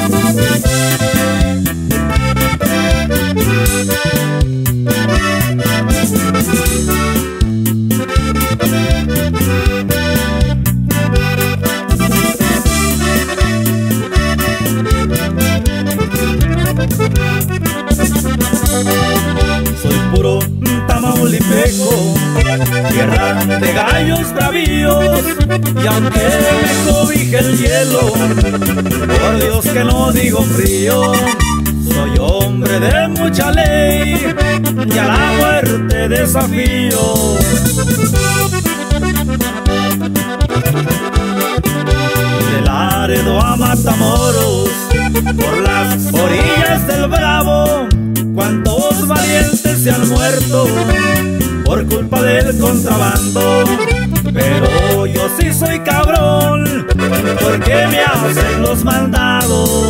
Soy puro tamaulipeco, tierra de gallos bravíos, y aunque me cobije el hielo, por Dios que no digo frío, soy hombre de mucha ley y a la muerte desafío. De Laredo a Matamoros, por las orillas del Bravo, cuántos valientes se han muerto por culpa del contrabando. Pero yo sí soy cabrón, porque me hacen los mandados.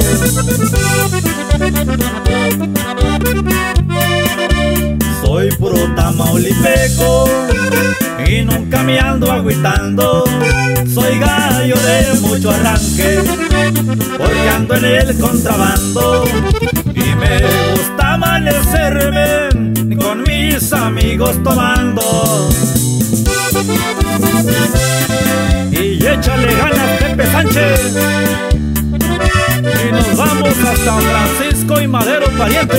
Soy puro tamaulipeco y nunca me ando agüitando. Soy gallo de mucho arranque, porque ando en el contrabando. Y me gusta amanecerme con mis amigos tomando. Y échale ganas, Pepe Sánchez, y nos vamos hasta Francisco y Madero, pariente.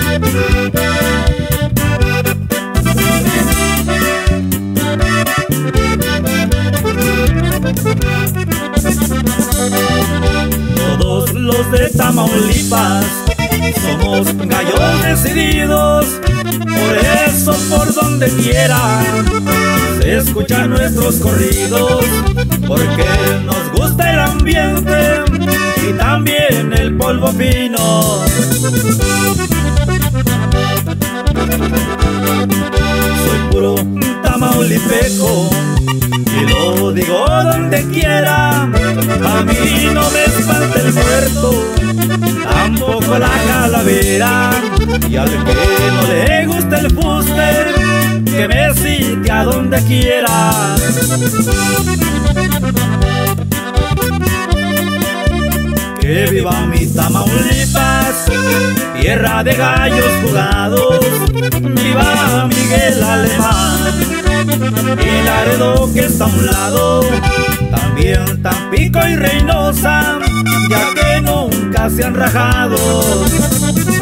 Todos los de Tamaulipas somos gallos decididos, por eso por donde quiera se escuchan nuestros corridos, porque nos gusta el ambiente y también el polvo fino. Soy puro tamaulipeco y lo digo donde quiera. A mí no me espanta el muerto, tampoco la calavera, y al que no le gusta el fuste, que me siga a donde quiera. Que viva mi Tamaulipas, tierra de gallos jugados. Viva Miguel Alemán y Laredo, que está a un lado. También Tampico y Reynosa, ya que nunca se han rajado.